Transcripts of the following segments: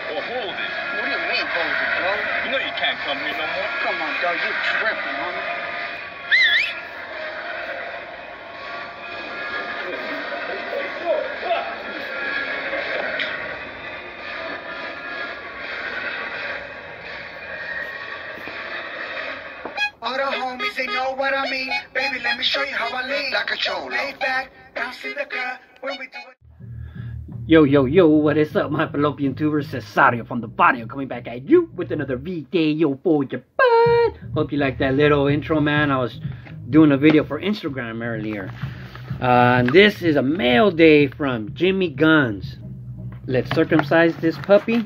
or hold it? What do you mean, hold it, bro? You know you can't come here no more. Come on, dog, you tripping, homie. All the homies, they know what I mean. Baby, let me show you how I lean. Like a cholo. Lay back, bounce in the car when we do it. Yo, what is up, my fallopian tubers? Cesario from the body coming back at you with another video for your butt. Hope you like that little intro, man. I was doing a video for Instagram earlier. And this is a mail day from Jimmy Guns. Let's circumcise this puppy.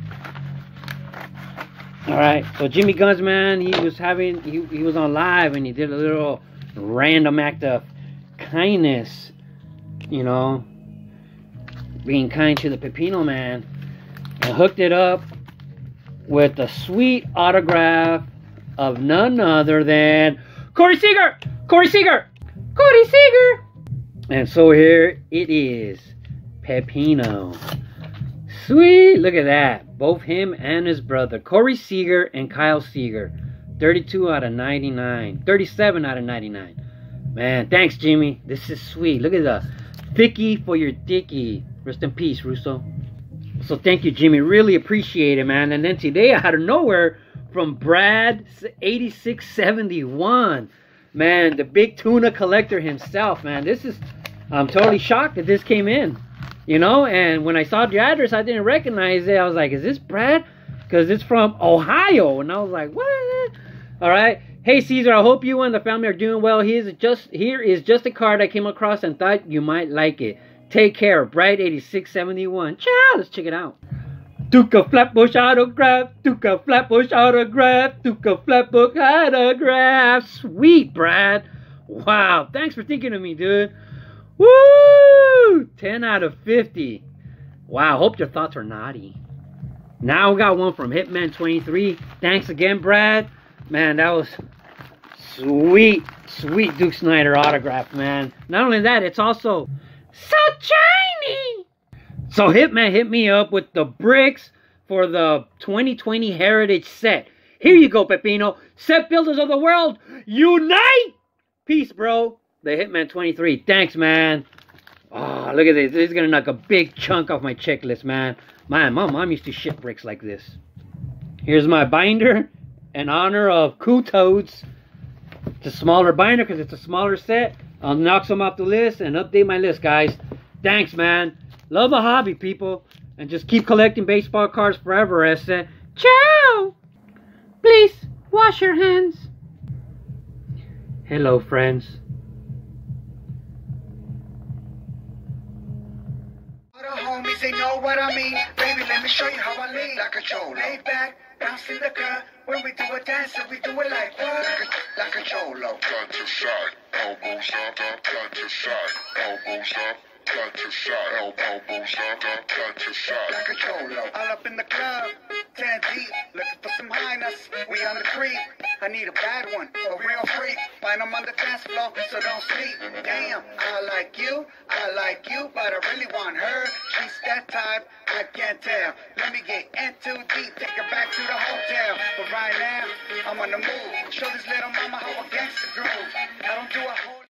Alright, so Jimmy Guns, man, he was on live and he did a little random act of kindness, you know, being kind to the Pepino man, and hooked it up with a sweet autograph of none other than Corey Seager! Corey Seager! Corey Seager! And so here it is, Pepino. Sweet, look at that. Both him and his brother, Corey Seager and Kyle Seager. 32 out of 99. 37 out of 99. Man, thanks, Jimmy. This is sweet. Look at the Thicky for your dicky. Rest in peace, Russo. So thank you, Jimmy. Really appreciate it, man. And then today, out of nowhere, from Brad 8671. Man, the big tuna collector himself, man. I'm totally shocked that this came in. You know, and when I saw the address, I didn't recognize it. I was like, is this Brad? Because it's from Ohio. And I was like, what? All right. Hey, Caesar, I hope you and the family are doing well. Here is just a card I came across and thought you might like it. Take care. Brad 8671. Ciao. Let's check it out. Duca Flatbush autograph. Duca Flatbush autograph. Duca Flatbush autograph. Sweet, Brad. Wow. Thanks for thinking of me, dude. Woo! 10 out of 50. Wow, hope your thoughts are naughty. Now we got one from Hitman23. Thanks again, Brad. Man, that was sweet, sweet Duke Snyder autograph, man. Not only that, it's also so shiny. So Hitman hit me up with the bricks for the 2020 Heritage set. Here you go, Pepino. Set builders of the world, unite! Peace, bro. The Hitman 23. Thanks, man. Oh, look at this. This is going to knock a big chunk off my checklist, man. My mom used to ship bricks like this. Here's my binder in honor of Cool Toads. It's a smaller binder because it's a smaller set. I'll knock some off the list and update my list, guys. Thanks, man. Love the hobby, people. And just keep collecting baseball cards forever, I said. Ciao! Please, wash your hands. Hello, friends. Homies, they know what I mean. Baby, let me show you how I lean. Like a cholo. Lay back, bounce in the car. When we do a dance, we do it like what? Like a cholo. Gun to side, elbows up, gun to side, elbows up, gun to side, elbows up, gun to side. Like a cholo. All up in the club, 10 deep, looking for some highness. We on the creek. I need a bad one, a real freak. Find them on the dance floor, so don't sleep. Damn, I like you, but I really want her. She's that type, I can't tell. Let me get in too deep, take her back to the hotel. But right now, I'm on the move. Show this little mama how a gangster groove. I don't do a whole